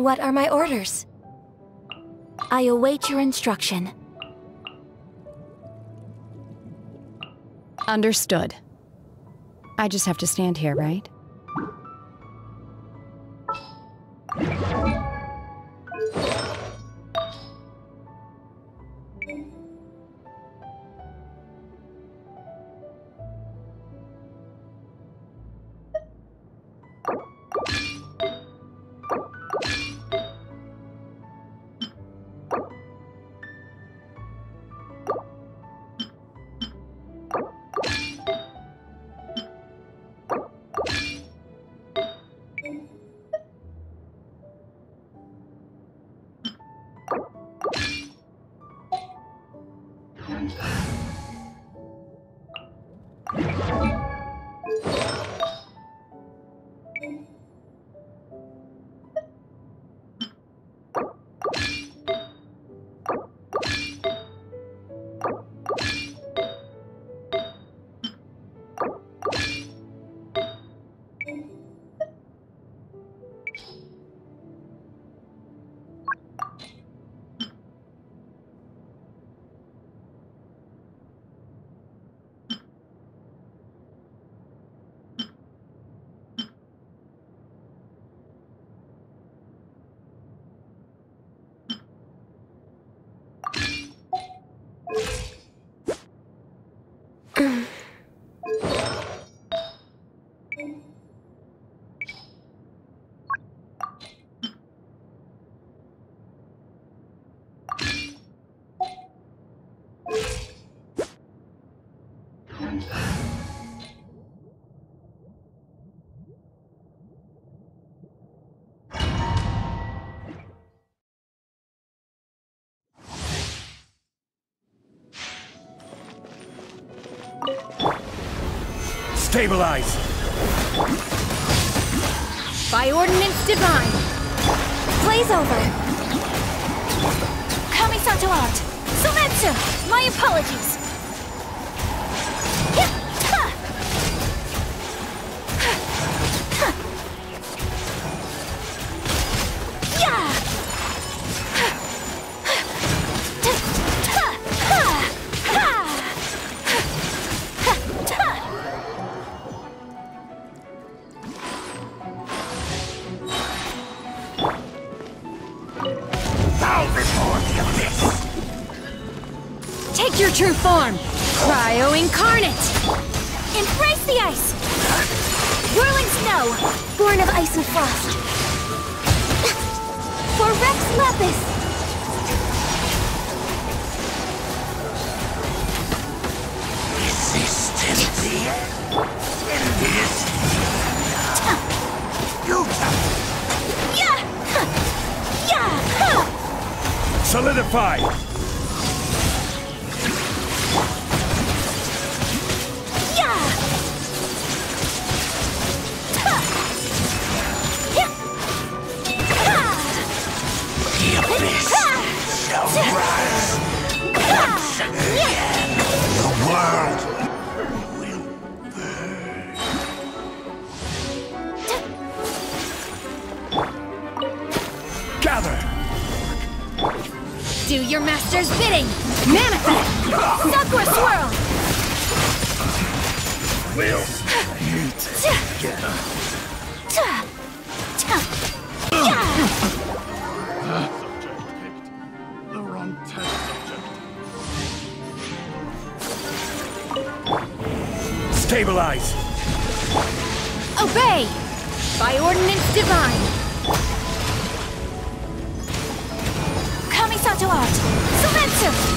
What are my orders? I await your instruction. Understood. I just have to stand here, right? Stabilize! By ordinance divine! Blaze over! Kami-santo art! Sumetsu! My apologies! Take your true form! Cryo Incarnate! Embrace the ice! Whirling snow! Born of ice and frost! For Rex Lapis! Resistance! Envious! Solidify! The abyss shall rise once again. The world will burn. Gather! Do your master's bidding! Manifest! Sakura swirl! We'll meet together. The wrong test subject. Stabilize! Obey! By ordinance divine! Kami-santo art! Sumetsu!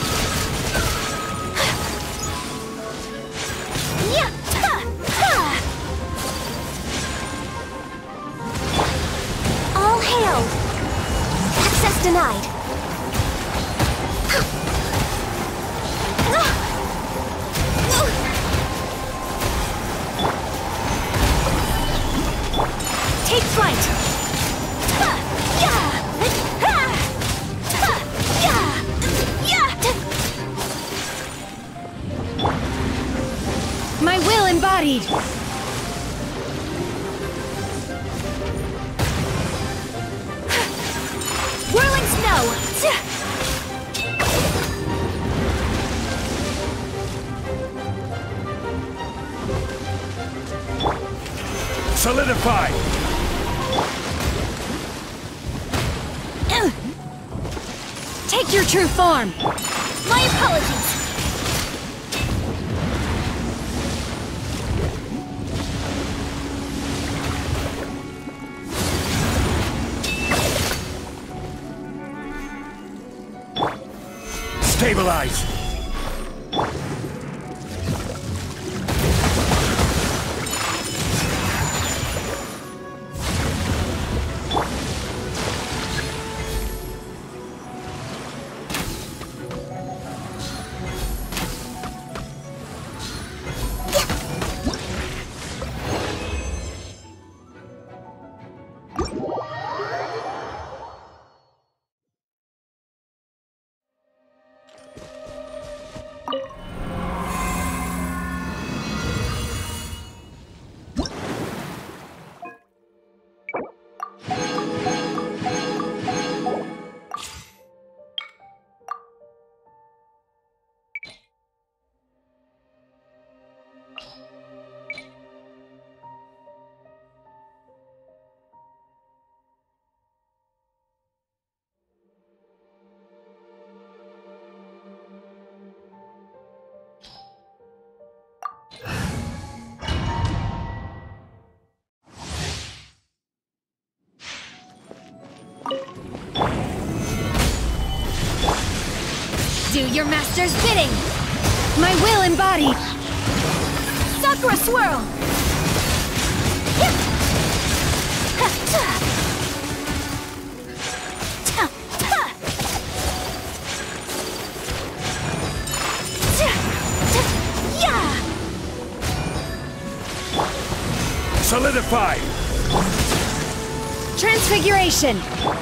All hail! Access denied. Take flight! My will embodied! snow! Solidify! Take your true form! My apologies! Stabilize! Do your master's bidding! My will embodied! Sakura swirl! Solidify! Transfiguration!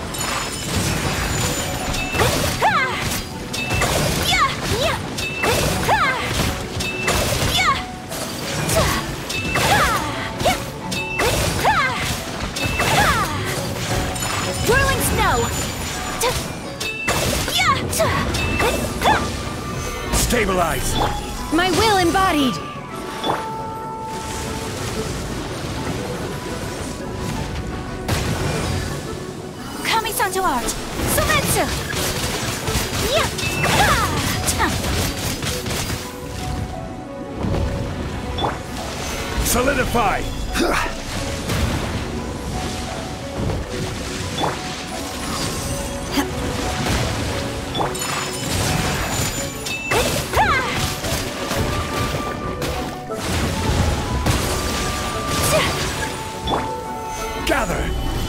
Whirling snow! Stabilize! My will embodied! Kami-santo art! Sumetsu! Solidify! Gather!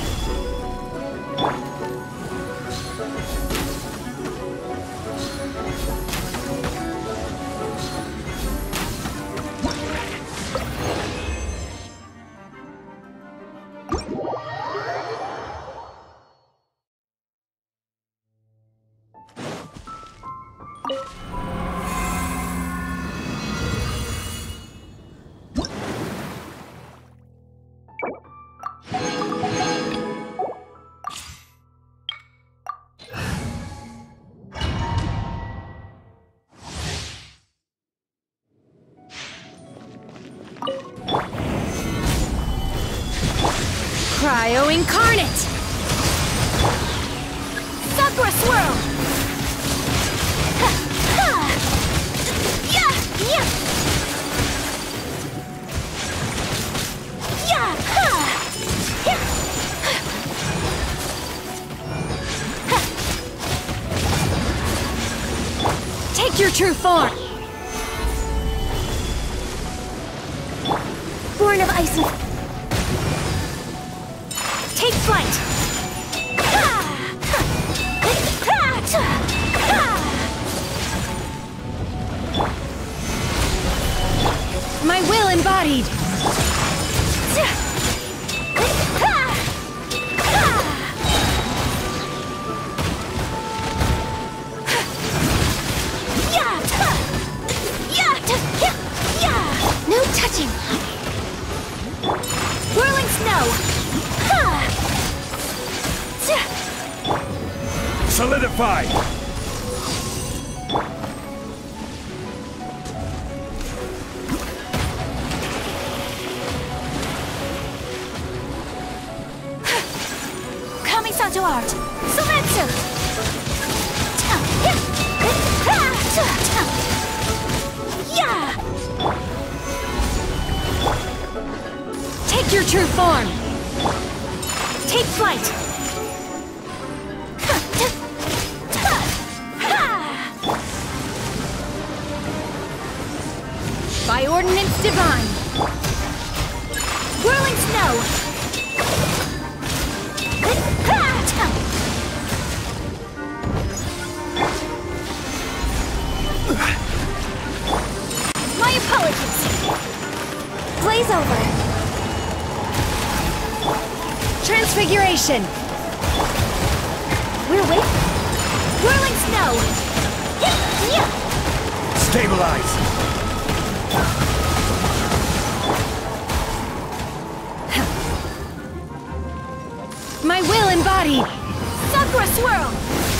Cryo incarnate! Sakura swirl! Take your true form! Born of ice and... Take flight! My will embodied! No touching! Whirling snow! Solidified! Kamisato art! Sometsu! Yeah! Take your true form! Take flight! By ordinance divine! Whirling snow! My apologies! Blaze over! Transfiguration! We're waiting! Whirling snow! Stabilize! My will embodied! Sakura swirl!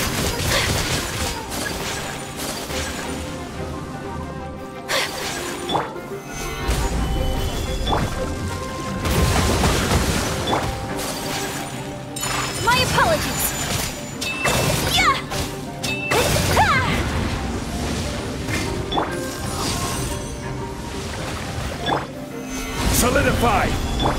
My apologies! Yeah! Solidify!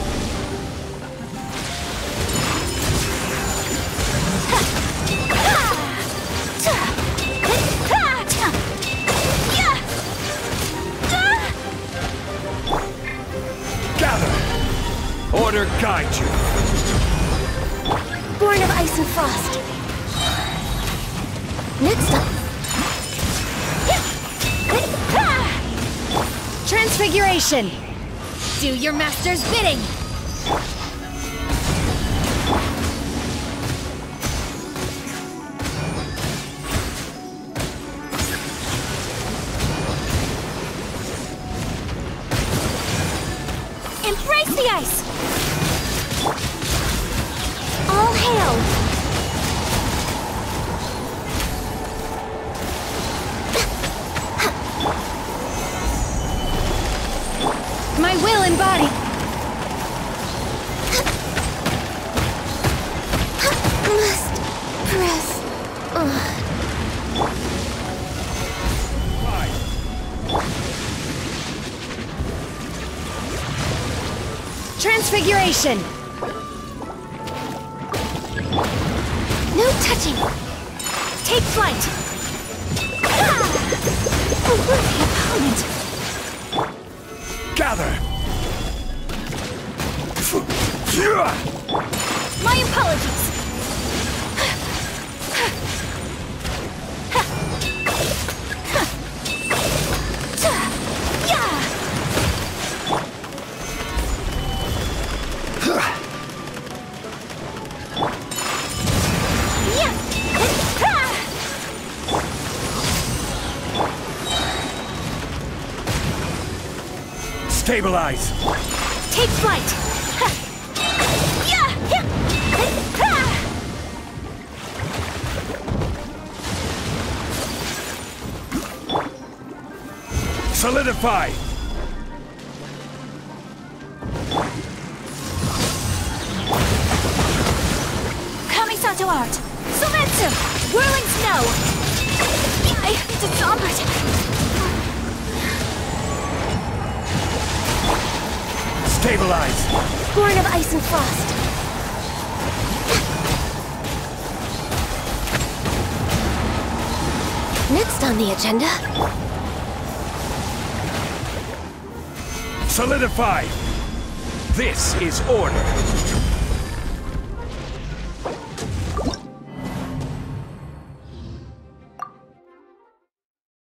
Gather! Order guide you! Born of ice and frost. Next up. Transfiguration! Do your master's bidding! Embrace the ice! All hail! My will embodied! Must press on. Transfiguration! No touching! Take flight! A worthy opponent! Gather! My apologies! Stabilize! Take flight! Solidify! Kamisato art! Sometsu! Whirling snow! Dissonant! Stabilize! Born of ice and frost. Next on the agenda. Solidify! This is order!